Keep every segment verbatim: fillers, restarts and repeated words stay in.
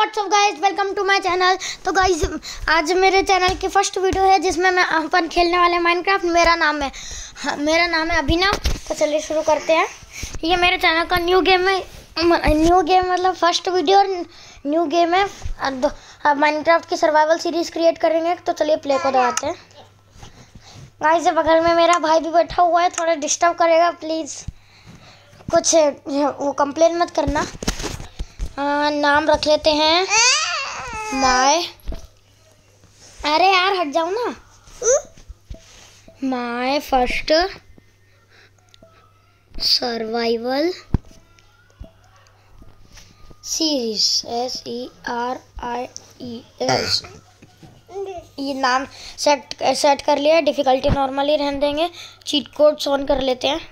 WhatsApp guys, welcome to my channel. तो guys आज मेरे चैनल की फर्स्ट वीडियो है जिसमें मैं अपन खेलने वाले माइनक्राफ्ट। मेरा नाम है हाँ, मेरा नाम है अभिनव। तो चलिए शुरू करते हैं। ये मेरे चैनल का न्यू गेम है, न्यू गेम मतलब फर्स्ट वीडियो और न्यू गेम है। अब माइनक्राफ्ट की सर्वाइवल सीरीज क्रिएट करेंगे। तो चलिए प्ले को दबाते हैं। गाइस बगल में मेरा भाई भी बैठा हुआ है, थोड़ा डिस्टर्ब करेगा, प्लीज़ कुछ वो कंप्लेन मत करना। आ, नाम रख लेते हैं माय, अरे यार हट जाओ ना, my first survival series, S E R I E S. ये नाम सेट सेट कर लिया। डिफिकल्टी नॉर्मल ही रहने देंगे। चीट कोड्स ऑन कर लेते हैं।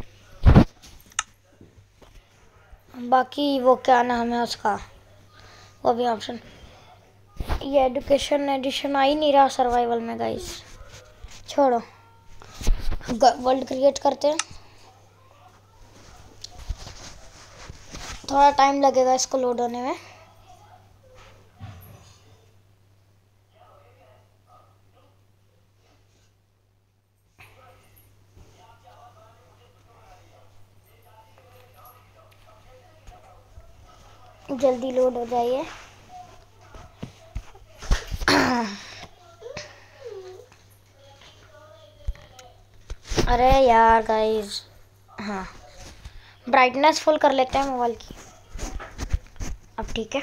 बाकी वो क्या नाम है उसका, वो भी ऑप्शन। ये एजुकेशन एडिशन आ ही नहीं रहा सर्वाइवल में गाइस, छोड़ो। वर्ल्ड क्रिएट करते हैं, थोड़ा टाइम लगेगा इसको लोड होने में। जल्दी लोड हो जाइए। अरे यार गाइस, हाँ ब्राइटनेस फुल कर लेते हैं मोबाइल की। अब ठीक है।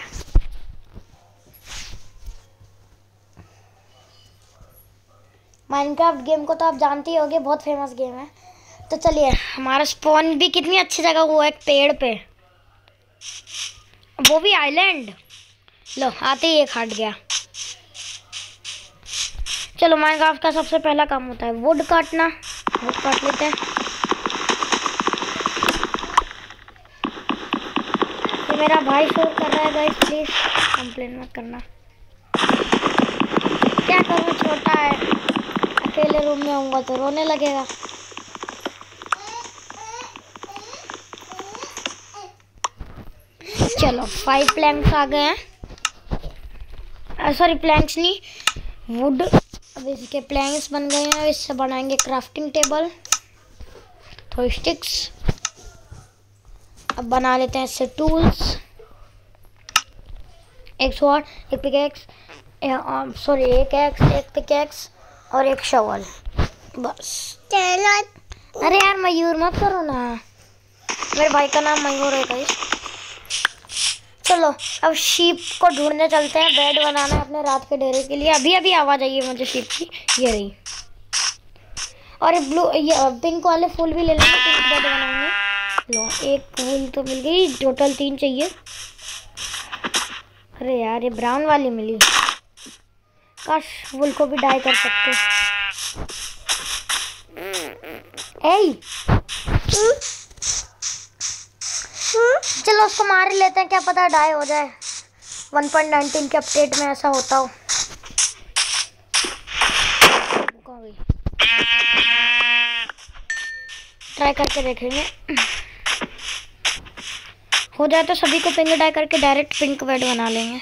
माइनक्राफ्ट गेम को तो आप जानते ही होंगे, बहुत फेमस गेम है। तो चलिए, हमारा स्पॉन भी कितनी अच्छी जगह हुआ है, एक पेड़ पे, वो भी आइलैंड। लो आते ही एक हट गया। चलो, माइनक्राफ्ट का सबसे पहला काम होता है वुड काटना। वुड काट लेते हैं। ये मेरा भाई शोर कर रहा है गाइस, प्लीज कंप्लेन मत करना। क्या करूँ, छोटा है, अकेले रूम में होऊंगा तो रोने लगेगा। चलो फाइव प्लैंक्स आ गए हैं, सॉरी प्लैंक्स नहीं, वुड। अब इसके प्लैंक्स बन गए हैं। इससे बनाएंगे क्राफ्टिंग टेबल, थोड़ी स्टिक्स। अब बना लेते हैं इससे टूल्स, एक स्वॉर्ड, एक पिकैक्स, सॉरी एक एक्स, एक पिकैक्स और एक शवल, बस। अरे यार मयूर मत करो ना, मेरे भाई का नाम मयूर है गाइस। चलो अब शीप को ढूंढने चलते हैं। बेड बनाना है अपने रात के डेरे के लिए। अभी अभी आवाज़ आई है मुझे शीप की, ये रही। और ये ब्लू, ये पिंक वाले फूल भी ले लेंगे, पिंक बेड बनाएंगे। लो एक फूल तो मिल गई, टोटल तीन चाहिए। अरे यार ये ब्राउन वाली मिली, काश फूल को भी डाई कर सकते। ए चलो उसको मार ही लेते हैं, क्या पता डाई हो जाए। वन पॉइंट नाइनटीन के अपडेट में ऐसा होता हो। ट्राई करके देखेंगे, हो जाए तो सभी को पिंक डाई करके डायरेक्ट पिंक बेड बना लेंगे।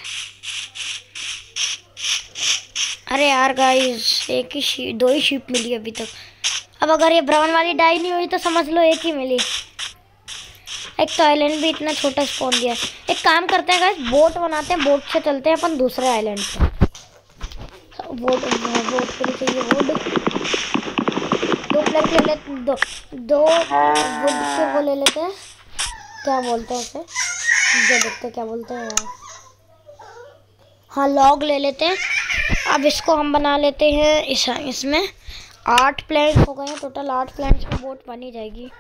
अरे यार गाइस, एक ही शीप, दो ही शीप मिली अभी तक। अब अगर ये ब्राउन वाली डाई नहीं हुई तो समझ लो एक ही मिली। एक तो आइलैंड भी इतना छोटा स्पॉन दिया है। एक काम करते हैं गाइस, बोट बनाते हैं, बोट से चलते हैं अपन दूसरे आइलैंड पे। बोट बोट के लिए चाहिए वुड, दो प्लग ले लेते, दो दो वुड के वो ले लेते हैं, क्या बोलते हैं उसे, जो देखते हैं क्या बोलते हैं यार, हाँ लॉग ले लेते हैं। अब इसको हम बना लेते हैं। इस इसमें आठ प्लैंक्स हो गए हैं टोटल। आठ प्लैंक्स में बोट बनी जाएगी।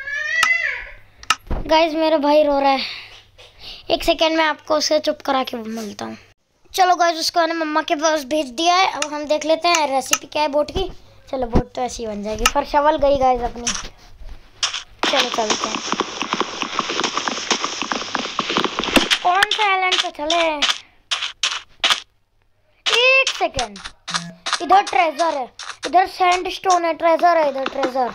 गाइस मेरा भाई रो रहा है, एक सेकेंड में आपको उसे चुप करा के मिलता हूँ। चलो गाइस, उसको मैंने मम्मा के पास भेज दिया है। अब हम देख लेते हैं रेसिपी क्या है बोट की। चलो बोट तो ऐसी बन जाएगी, पर शवल गई गाइस अपनी। चलो चलते हैं। कौन सा आइलैंड पे चले, एक सेकेंड। इधर ट्रेजर है, इधर सैंडस्टोन है, ट्रेजर है इधर, ट्रेजर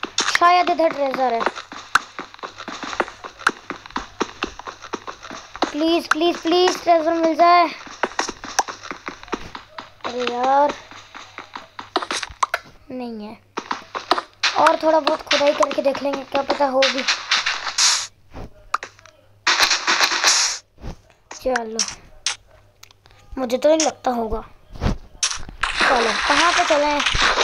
शायद इधर ट्रेजर है। प्लीज प्लीज प्लीज ट्रेजर मिल जाए। अरे यार नहीं है। और थोड़ा बहुत खुदाई करके देख लेंगे, क्या पता होगी। चलो मुझे तो नहीं लगता होगा। चलो कहाँ पे चलें?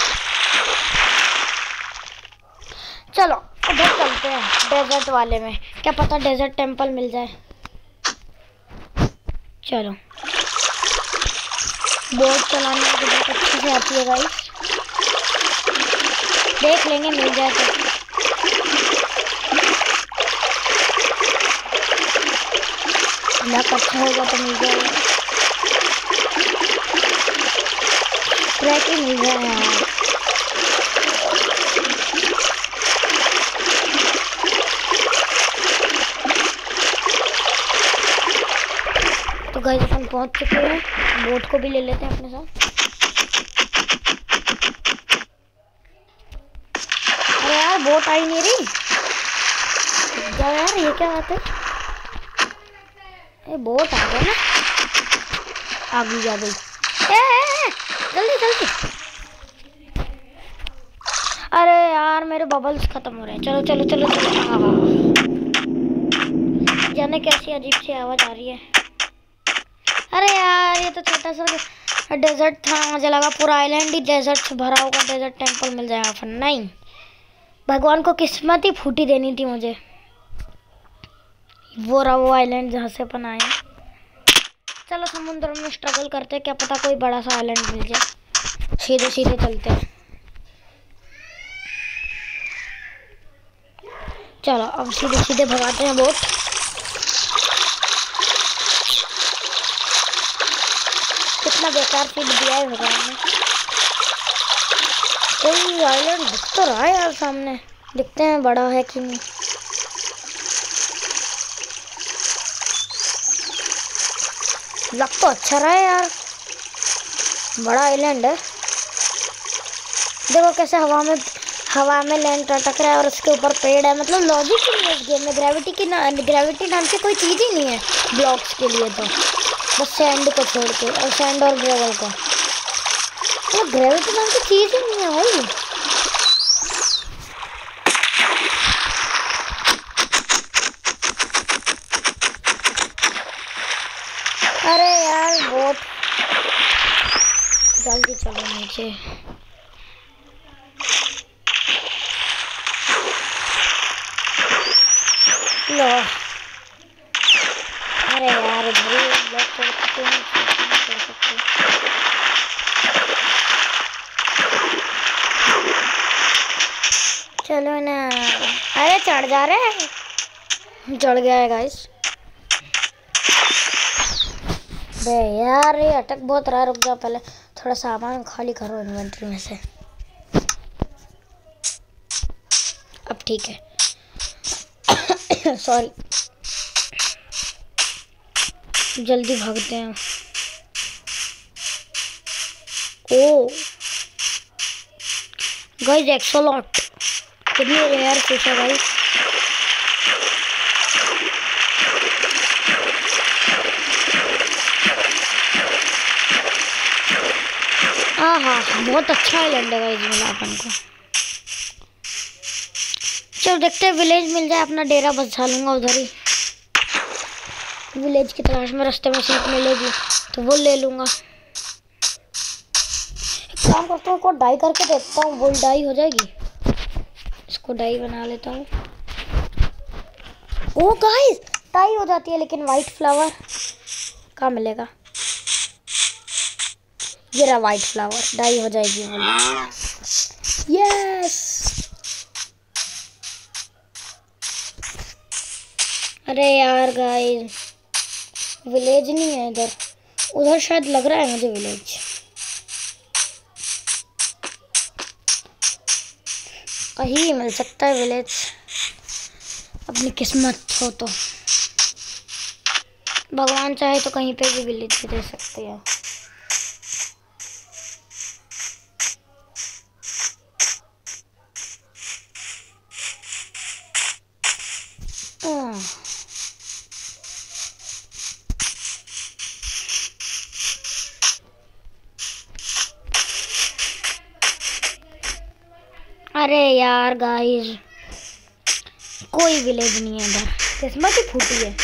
चलो उधर चलते हैं, डेजर्ट वाले में, क्या पता डेजर्ट टेंपल मिल जाए। चलो बोट चलाने की बहुत अच्छी से आती है गाइस, देख लेंगे मिल जाए तो। लक अच्छा होगा तो मिल जाएगा। ट्रैक ही मिल रहा है यार। तो गाइस हम पहुंच चुके हैं, बोट को भी ले लेते हैं अपने साथ। अरे यार बोट आई नहीं रही क्या यार, ये क्या बात है? ये बोट आ गया ना, आ गई आ गई। जल्दी जल्दी। अरे यार मेरे बबल्स खत्म हो रहे हैं। चलो चलो चलो चलो। हाँ जाने कैसी अजीब सी आवाज आ रही है। अरे यार ये तो छोटा सा डेजर्ट था, मुझे लगा पूरा आइलैंड ही डेजर्ट से भरा होगा, डेजर्ट टेंपल मिल जाएगा। फिर नहीं, भगवान को किस्मत ही फूटी देनी थी मुझे। वो रहा वो आइलैंड जहाँ से अपन आए। चलो समुद्र में स्ट्रगल करते हैं, क्या पता कोई बड़ा सा आइलैंड मिल जाए। सीधे सीधे चलते हैं। चलो अब सीधे सीधे भगाते हैं बोट। कितना बेकार फील दिया है भगवान ने। कोई आइलैंड दिख तो रहा है यार सामने, दिखते हैं बड़ा है कि नहीं। लग तो अच्छा रहा है यार, बड़ा आइलैंड है। देखो कैसे हवा में हवा में लैंड अटक रहा है और उसके ऊपर पेड़ है। मतलब लॉजिक ही नहीं है इस गेम में, ग्रेविटी की ना ग्रेविटी नाम की कोई चीज़ ही नहीं है ब्लॉक्स के लिए, तो बस सैंड को छोड़ के, और सैंड और ग्रेवल को। तो ग्रेविटी नाम की चीज़ ही नहीं है भाई। अरे यार बहुत जल्दी चलो नीचे। लो अरे यार इधर ब्लॉक कर सकते हैं, कर सकते हैं। चलो ना, अरे चढ़ जा रहे हैं, चढ़ गया है गाइस। बे यार ये अटक बहुत रहा, रुक जाओ पहले थोड़ा सामान खाली करो इन्वेंटरी में से। अब ठीक है। सॉरी, जल्दी भागते हैं। ओ गाइस एक्सोलॉट, कितनी रेयर फिश है गाइस। हाँ हाँ बहुत अच्छा आइलैंड है गाइस मिला अपन को। चलो देखते हैं, विलेज मिल जाए अपना डेरा बसा लूंगा उधर ही। विलेज की तलाश में रास्ते में सीट मिलेगी तो वो ले लूंगा। एक काम करता हूँ, को डाई करके देखता हूँ, वो डाई हो जाएगी। इसको डाई बना लेता हूँ। ओ गाइस डाई हो जाती है, लेकिन वाइट फ्लावर कहाँ मिलेगा? ये रहा वाइट फ्लावर, डाई हो जाएगी। यस। अरे यार गाइस विलेज नहीं है इधर, उधर शायद लग रहा है मुझे विलेज। कहीं मिल सकता है विलेज, अपनी किस्मत हो तो। भगवान चाहे तो कहीं पे भी विलेज दे सकते हैं। अरे यार गाइस, कोई विलेज नहीं है इधर, किस्मत ही फूटी है।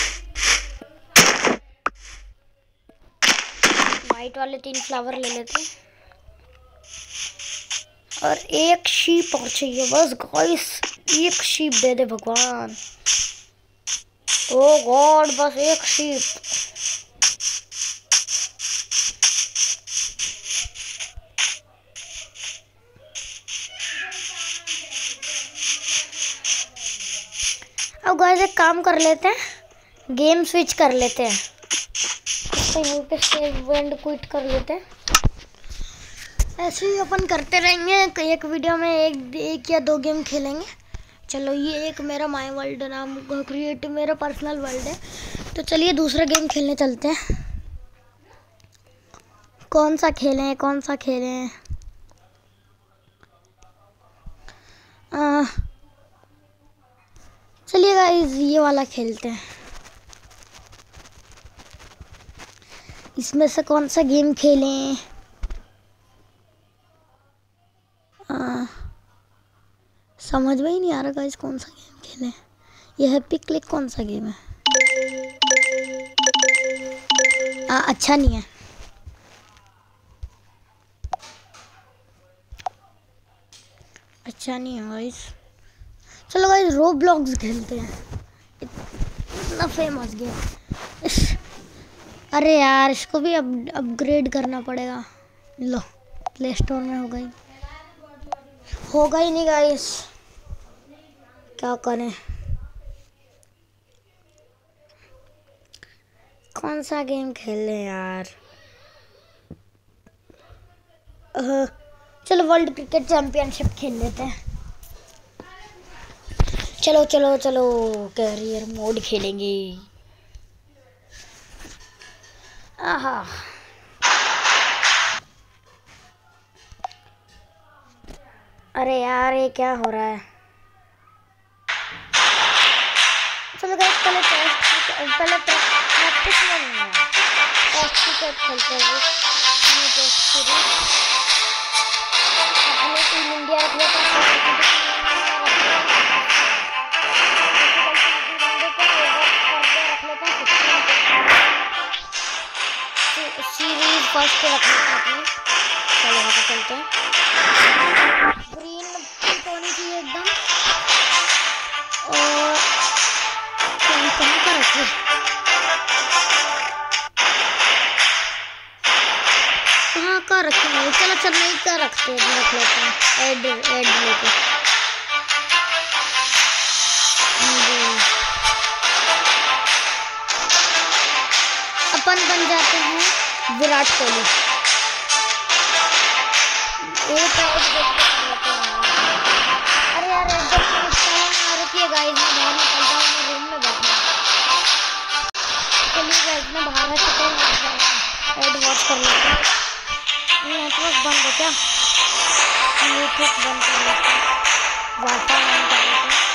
वाइट वाले तीन फ्लावर ले लेते हैं और एक शीप और चाहिए बस गाइस, एक शीप दे दे भगवान। ओ गॉड, बस एक शीप। अब गाइस एक काम कर लेते हैं, गेम स्विच कर लेते हैं, तो यहीं पे सेव एंड क्विट कर लेते हैं। ऐसे ही अपन करते रहेंगे, एक वीडियो में एक एक या दो गेम खेलेंगे। चलो ये एक मेरा माय वर्ल्ड नाम का क्रिएटिव मेरा पर्सनल वर्ल्ड है, तो चलिए दूसरा गेम खेलने चलते हैं। कौन सा खेलें कौन सा खेलें आ, चलिए गाइस ये वाला खेलते हैं। इसमें से कौन सा गेम खेलें? आ, समझ में ही नहीं आ रहा गाइस कौन सा गेम खेलें। ये हैप्पी क्लिक कौन सा गेम है? आ, अच्छा नहीं है। अच्छा नहीं है गाइस। चलो गाइस रोब्लॉक्स खेलते हैं, इतना फेमस गेम। अरे यार इसको भी अब अपग्रेड करना पड़ेगा। लो प्ले स्टोर में हो गई होगा ही नहीं गाइस, क्या करें। कौन सा गेम खेलें यार? uh, चलो वर्ल्ड क्रिकेट चैंपियनशिप खेल लेते हैं। चलो चलो चलो कैरियर मोड खेलेंगे। आहा अरे यार ये क्या हो रहा है? चलो गाइस पहले टेस्ट पहले प्रैक्टिस में नहीं है, टेस्ट क्रिकेट खेलते हैं। ये टेस्ट सीरीज अपने टीम इंडिया रख लेते हैं। सीरीज फर्स्ट रख लेते हैं अपनी। चलो यहाँ पे चलते हैं। ग्रीन पिक होनी चाहिए एकदम, और कहीं कहीं का रखे। कहाँ का रखेंगे? चलो चेन्नई का रखते हैं, रख लेते हैं। एड एड लेके अपन बन जाते हैं विराट कोहली। एक अरे यार रुकिए गाइस, मैं बाहर निकलता हूँ, मैं रूम में बैठा। चलिए गाइस मैं बाहर आ चुका हूँ, एड वॉच कर लेते हैं। नेटवर्क बंद है क्या? नेटवर्क बंद कर लेते हैं, वाईफाई ऑन कर लेते हैं।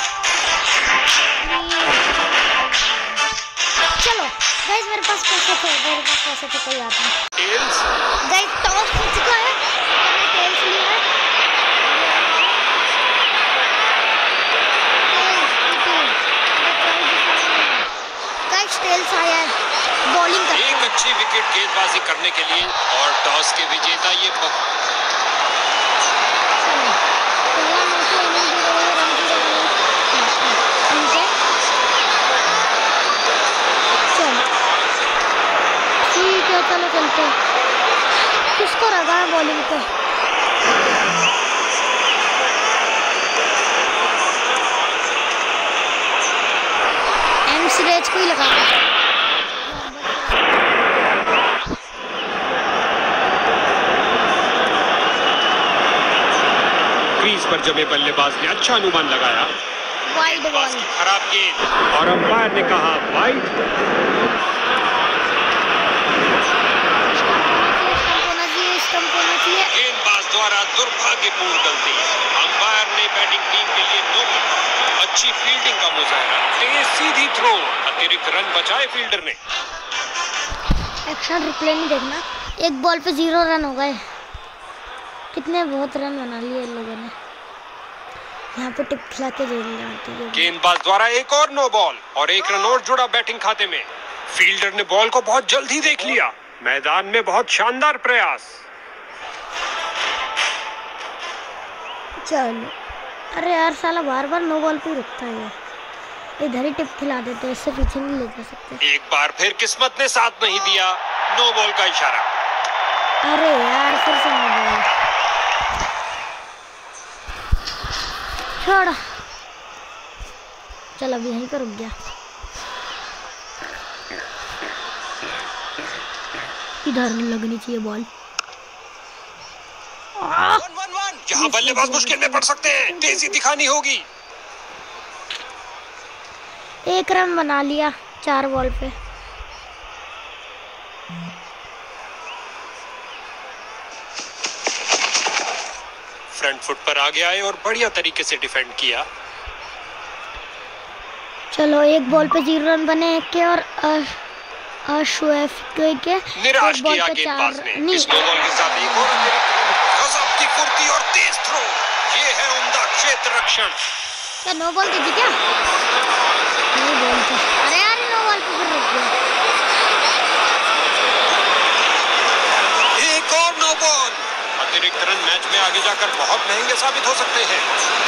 चलो गाइस मेरे पास पैसे थे, मेरे पास पैसे थे, कोई बात नहीं। गाइस टॉस हो चुका है, मैंने टेल्स लिया है। गाइस टेल्स आया है, बॉलिंग करते हैं। एक अच्छी विकेट गेंदबाजी करने के लिए और टॉस के विजेता ये चलो चलते हैं। किसको लगा है बॉलिंग पे? एम सिरेज को ही लगा। क्रीज पर जमे बल्लेबाज ने अच्छा अनुमान लगाया, वाइड बॉल, खराब गेंद, और अंपायर ने कहा वाइड। गेंदबाज द्वारा दुर्भाग्यपूर्ण गलती, अंपायर ने बैटिंग टीम के लिए नो रन। अच्छी फील्डिंग का मुजाहरा, तेज सीधी थ्रो, अतिरिक्त रन बचाए फील्डर ने। एक्शन रिप्ले नहीं देखना। एक बॉल पे जीरो रन हो गए। कितने बहुत रन बना लिए इन लोगों ने। यहाँ पे टिप खिला के जेल जाती है। गेंदबाज द्वारा एक और नो बॉल और एक रन और जुड़ा बैटिंग खाते में। फील्डर ने बॉल को बहुत जल्द ही देख लिया। मैदान में बहुत शानदार प्रयास। चलो, अरे यार साला बार बार नो बॉल पे रुकता है। इधर ही टिप खिला देते हैं, इससे पीछे नहीं ले जा सकते। एक बार फिर किस्मत ने साथ नहीं दिया। नो बॉल का इशारा। अरे यार फिर से नो बॉल। छोड़, चल अभी यहीं पर रुक गया। इधर लगनी चाहिए बॉल। यहाँ बल्लेबाज मुश्किल में पड़ सकते हैं। तेजी दिखानी होगी। एक रन बना लिया चार बॉल पे। फ्रंट फुट पर आगे आए और बढ़िया तरीके से डिफेंड किया। चलो, एक बॉल पे जीरो रन बने के और अशुएफ के निराश किया गेंदबाज ने। इस नो बॉल के साथ एक और अतिरिक्त रन। गजब की फुर्ती और तेज थ्रो। ये है उम्दा क्षेत्र रक्षण। क्या नो बॉल दीजिए क्या? नहीं बोलते। अरे यार नो बॉल पे फिर रुक गया। एक और नो बॉल। अतिरिक्त रन मैच में आगे जाकर बहुत महंगे साबित हो सकते हैं।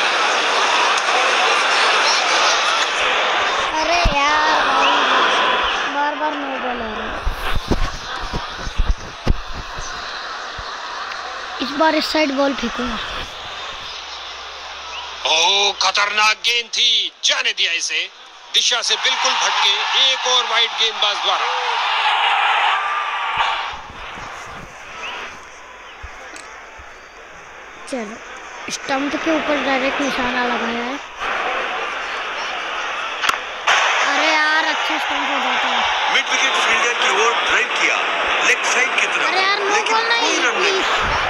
अरे यार बार बार नो बॉल आ रहा है। इस बार इस साइड बॉल फेंकूंगा। ओह, खतरनाक गेंद थी। जाने दिया इसे। दिशा से बिल्कुल भटके। एक और वाइड गेंदबाज द्वारा। चलो, स्टंप के ऊपर डायरेक्ट निशाना लगाया है। अरे यार अच्छा स्टंप हो जाता है। मिड विकेट फील्डर की ओर ड्राइव किया, लेग साइड की तरफ। अरे यार नो बॉल नहीं, प्लीज।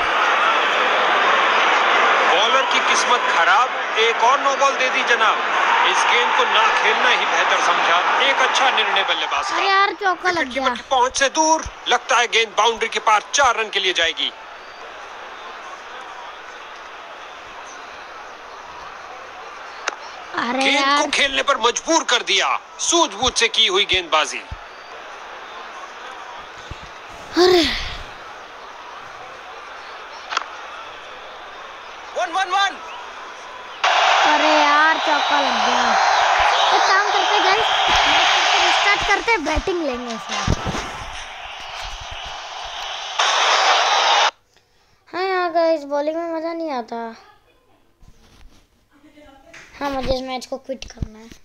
बॉलर की किस्मत खराब। एक और नो बॉल दे दी जनाब। इस गेंद को ना खेलना ही बेहतर समझा। एक अच्छा निर्णय बल्लेबाज का। अरे यार चौका लग गया। पहुंच से दूर। लगता है गेंद बाउंड्री के पार चार रन के लिए जाएगी। अरे गेंद यार को खेलने पर मजबूर कर दिया। सूझबूझ से की हुई गेंदबाजी। अरे वन वन वन। अरे यार चौका लग गया। एक काम करते गाइस, स्टार्ट करते, बैटिंग लेंगे इसमें। हाँ यार गाइस, बॉलिंग में मजा नहीं आता। हाँ, मुझे इस मैच को क्विट करना है।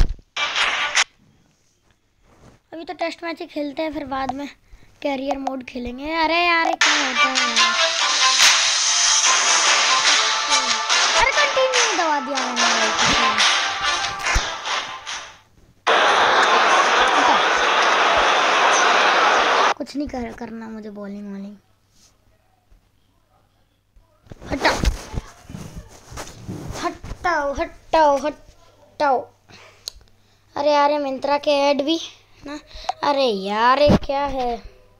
अभी तो टेस्ट मैच ही खेलते हैं, फिर बाद में कैरियर मोड खेलेंगे। अरे यार क्या होता है यार? अरे कंटिन्यू दबा दिया मैंने। कुछ नहीं कर करना मुझे बॉलिंग वॉलिंग। हटाओ हटाओ हटाओ हटाओ। अरे यार ये मिंत्रा के ऐड भी ना। अरे यार ये क्या है?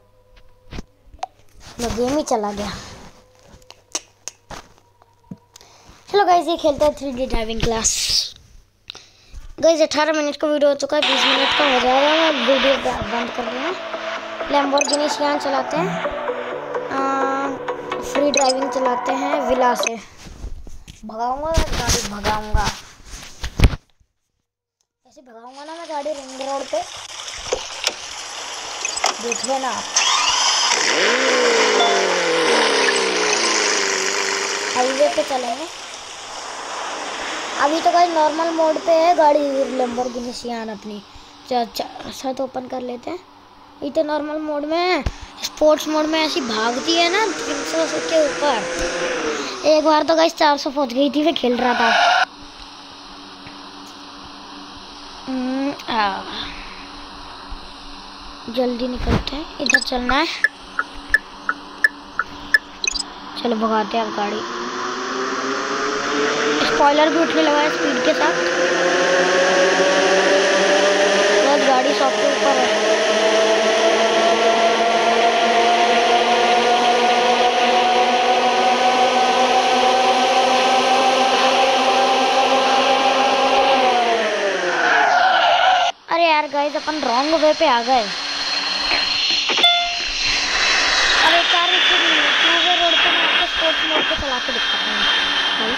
मैं गेम ही चला गया। चलो गाइस, ये खेलते हैं three D driving class. Guys अठारह मिनट का वीडियो हो चुका है, बीस मिनट का हो जाएगा। मैं वीडियो बंद कर दूँगा। लैम्बोर्गिनी सियान चलाते हैं, फ्री ड्राइविंग चलाते हैं विला से। भगाऊंगा गाड़ी, भगाऊंगा ऐसे भगाऊंगा ना मैं गाड़ी रिंग रोड पे। देख लेना आप। हाईवे पे चलेंगे। अभी तो गाइस नॉर्मल मोड पे है गाड़ी लैम्बोर्गिनी सियान अपनी। छत ओपन कर लेते हैं। ये तो नॉर्मल मोड में है। स्पोर्ट्स मोड में ऐसी भागती है ना तीन सौ के ऊपर। एक बार तो गाइस चार सौ पहुंच गई थी, मैं खेल रहा था। आ, जल्दी निकलते हैं, इधर चलना है। चलो भगाते हैं अब गाड़ी। स्पॉइलर भी उठने लगा है स्पीड के साथ। बहुत गाड़ी सौ के ऊपर है। अपन रॉन्ग वे पे आ गए। अब एक कार टू वे रोड पे मैं आपको स्पोर्ट्स मोड पे चला के दिखाता हूँ।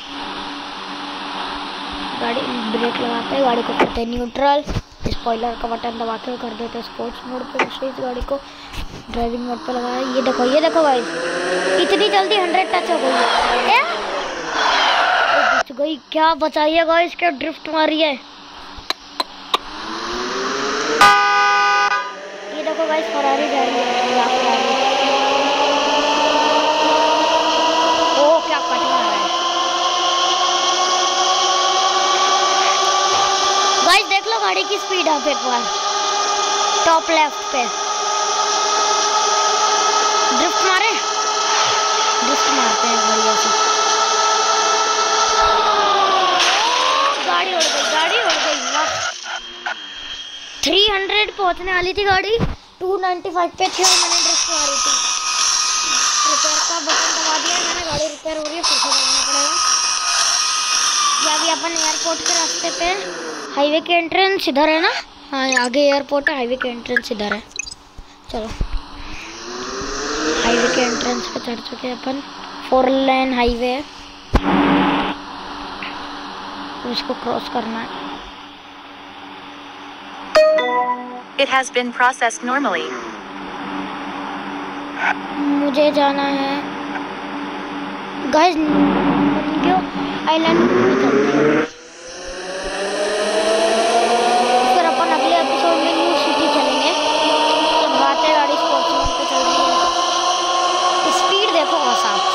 गाड़ी ब्रेक लगाते हैं, गाड़ी को करते हैं न्यूट्रल, स्पॉइलर का बटन दबा के कर देते हैं स्पोर्ट्स मोड पे। दूसरी इस गाड़ी को ड्राइविंग मोड पे लगाया। ये देखो ये देखो गाइस, इतनी जल्दी हंड्रेड टच हो गई है। बच गई, क्या बचाइए गाइस, क्या ड्रिफ्ट मारी है। ये देखो गाइस, फरारी जा रही है। ओ क्या कट रहा है गाइस, देख लो गाड़ी की स्पीड आप एक बार टॉप लेफ्ट पे। ड्रिफ्ट मारे, ड्रिफ्ट मारते हैं बढ़िया से। गाड़ी उड़ गई, गाड़ी उड़ गई। वाह, तीन सौ पहुंचने वाली थी गाड़ी, दो सौ पचानवे पे थी और मैंने ड्रिफ्ट मारी थी। रिपेयर का बटन दबा दिया मैंने, गाड़ी रिपेयर हो रही है, फिर से दबाना पड़ेगा। या अभी अपन एयरपोर्ट के रास्ते पे, हाईवे के एंट्रेंस इधर है ना। हाँ, आगे एयरपोर्ट है, हाईवे के एंट्रेंस इधर है। चलो हाईवे के एंट्रेंस पे चढ़ चुके हैं अपन। फोर लेन हाईवे है, तो इसको क्रॉस करना है। It has been processed normally. मुझे जाना है गाइस, क्यों आइलैंड में चलते हैं। फिर अपन अगले एपिसोड में न्यू सिटी चलेंगे। जब बात है गाड़ी स्पोर्ट्स मोड पे चल रही है, स्पीड देखो बस आप।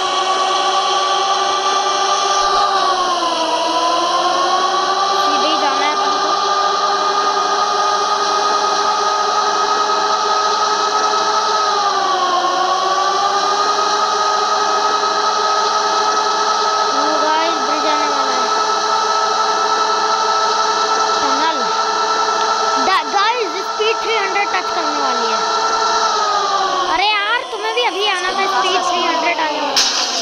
सीधे ही जाना है अपन को। टच करने वाली है। अरे यार तुम्हें भी अभी आना था, स्पीड तीन सौ आने वाली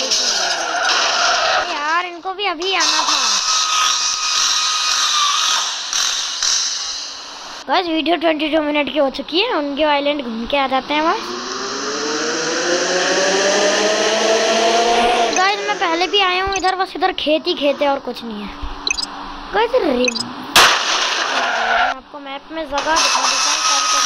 है यार, इनको भी अभी आना था। गाइस वीडियो बाईस मिनट की हो चुकी है, उनके आइलैंड घूम के आ जाते हैं बस। गाइस मैं पहले भी आया हूँ इधर, बस इधर खेत ही खेत है और कुछ नहीं है। गाइस आपको मैप में जगह दिखा देता हूँ,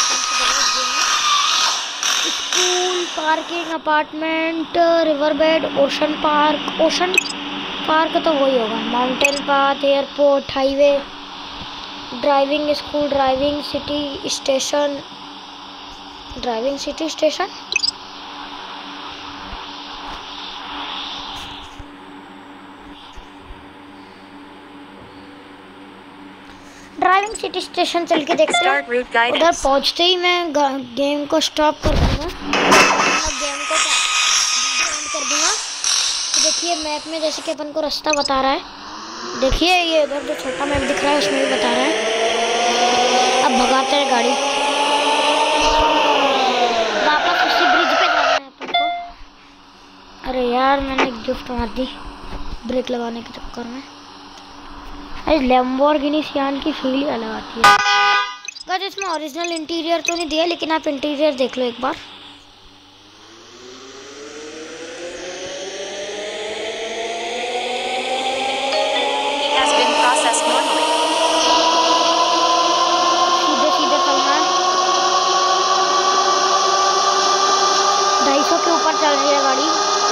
school, parking, apartment, river bed, ocean park. Ocean park तो वही होगा। Mountain path, airport, highway, driving school, driving city station, driving city station. Driving city station चल के देखते हैं। उधर पहुंचते ही मैं गेम को स्टॉप कर दूंगा, गेम को वीडियो एंड कर दूंगा। तो देखिए मैप में जैसे कि अपन को रास्ता बता रहा है, देखिए ये उधर जो छोटा मैप दिख रहा है उसमें भी बता रहा है। अब भगाते हैं गाड़ी, वापस उसी ब्रिज पे जाना है अपन को। अरे यार मैंने गिफ्ट मार दी ब्रेक लगाने के चक्कर में। लैम्बोर्गिनी सियान की फील ही अलग आती है। गाइस इसमें ओरिजिनल इंटीरियर तो नहीं दिया, लेकिन आप इंटीरियर देख लो एक बार। सीधे सीधे चलना है, ढाई सौ के ऊपर चल रही है गाड़ी।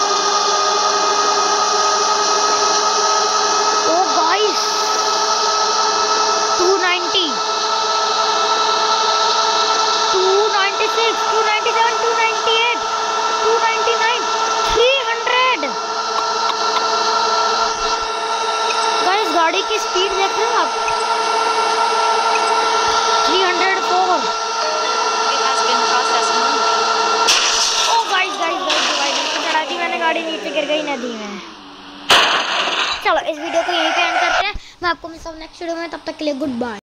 गाड़ी की स्पीड देख रहे हो आप, तीन सौ चार। Oh guys guys guys divider पे चढ़ा दी मैंने, गाड़ी नीचे गिर गई नदी में। चलो इस वीडियो को यहीं पे एंड करते हैं, मैं आपको मिलता हूँ नेक्स्ट वीडियो में, तब तक के लिए गुड बाय।